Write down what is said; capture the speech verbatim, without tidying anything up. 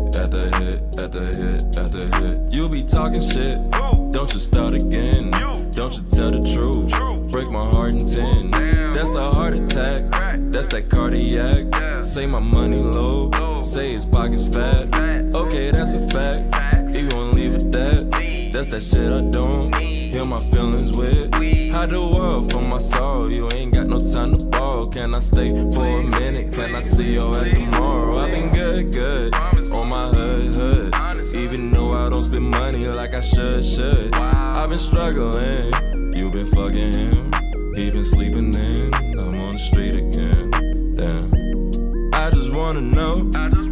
hit, after hit, after hit, after hit. You be talking shit, don't you start again. Don't you tell the truth, break my heart in ten. That's a heart attack, that's that cardiac. Say my money low, say his pockets fat. Okay, that's a fact, you gon' leave it that. That's that shit I don't heal my feelings with. Hide the world from my soul, you ain't got no time to borrow. Can I stay for a minute, can I see your ass tomorrow? I've been good, good, on my hood, hood. Even though I don't spend money like I should, should. I've been struggling, you been fucking him. He been sleeping in, I'm on the street again. Damn. I just wanna know